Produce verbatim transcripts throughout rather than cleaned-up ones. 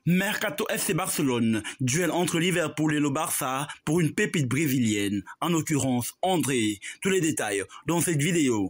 Mercato F C Barcelone, duel entre Liverpool et le Barça pour une pépite brésilienne, en l'occurrence André. Tous les détails dans cette vidéo.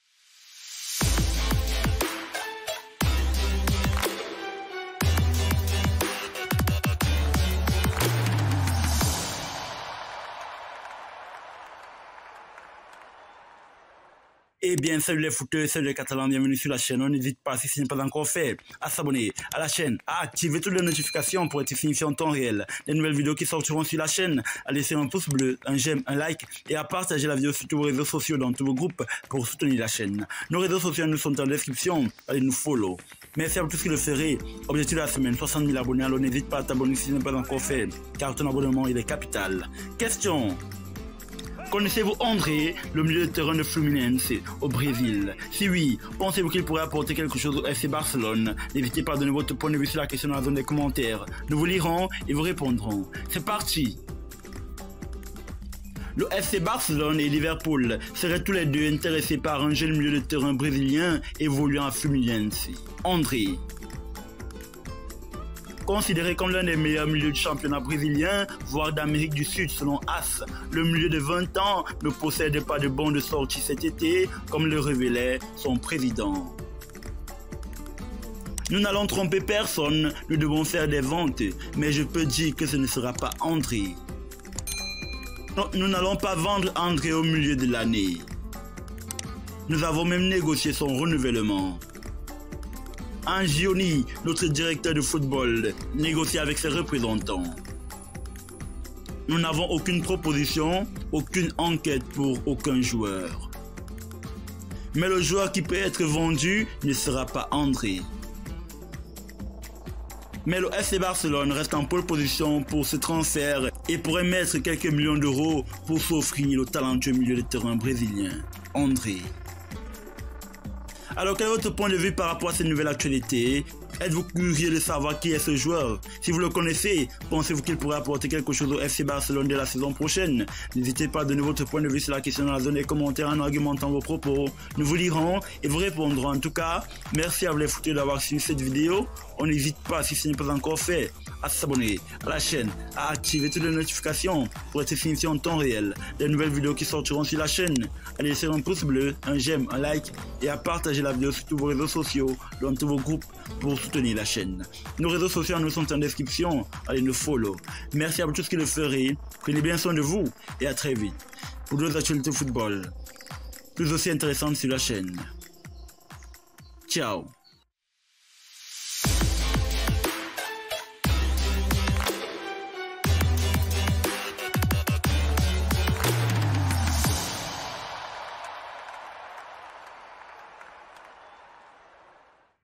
Eh bien, salut les footeurs, salut les Catalans, bienvenue sur la chaîne. On n'hésite pas, si ce n'est pas encore fait, à s'abonner à la chaîne, à activer toutes les notifications pour être signifié en temps réel des nouvelles vidéos qui sortiront sur la chaîne, à laisser un pouce bleu, un j'aime, un like et à partager la vidéo sur tous vos réseaux sociaux dans tous vos groupes pour soutenir la chaîne. Nos réseaux sociaux nous sont en description, allez nous follow. Merci à vous tous qui le ferez. Objectif de la semaine, soixante mille abonnés, alors n'hésite pas à t'abonner si ce n'est pas encore fait, car ton abonnement il est capital. Question. Connaissez-vous André, le milieu de terrain de Fluminense au Brésil? Si oui, pensez-vous qu'il pourrait apporter quelque chose au F C Barcelone? N'hésitez pas à donner votre point de vue sur la question dans la zone des commentaires. Nous vous lirons et vous répondrons. C'est parti! Le F C Barcelone et Liverpool seraient tous les deux intéressés par un jeune milieu de terrain brésilien évoluant à Fluminense. André. Considéré comme l'un des meilleurs milieux de championnat brésilien, voire d'Amérique du Sud selon A S, le milieu de vingt ans ne possède pas de bons de sortie cet été, comme le révélait son président. Nous n'allons tromper personne, nous devons faire des ventes, mais je peux dire que ce ne sera pas André. Non, nous n'allons pas vendre André au milieu de l'année. Nous avons même négocié son renouvellement. Angioni, notre directeur de football, négocie avec ses représentants. Nous n'avons aucune proposition, aucune enquête pour aucun joueur. Mais le joueur qui peut être vendu ne sera pas André. Mais le F C Barcelone reste en pole position pour ce transfert et pourrait mettre quelques millions d'euros pour s'offrir le talentueux milieu de terrain brésilien, André. Alors quel est votre point de vue par rapport à cette nouvelle actualité? Êtes-vous curieux de savoir qui est ce joueur? Si vous le connaissez, pensez-vous qu'il pourrait apporter quelque chose au F C Barcelone dès la saison prochaine? N'hésitez pas à donner votre point de vue sur la question dans la zone des commentaires en argumentant vos propos. Nous vous lirons et vous répondrons. En tout cas, merci à vous les footeurs d'avoir suivi cette vidéo. On n'hésite pas, si ce n'est pas encore fait, à s'abonner à la chaîne, à activer toutes les notifications pour être signifié en temps réel des nouvelles vidéos qui sortiront sur la chaîne, à laisser un pouce bleu, un j'aime, un like et à partager la vidéo sur tous vos réseaux sociaux, dans tous vos groupes pour soutenir la chaîne. Nos réseaux sociaux nous sont en description, allez nous follow. Merci à vous tous qui le ferez, prenez bien soin de vous et à très vite pour d'autres actualités football, plus aussi intéressantes sur la chaîne. Ciao.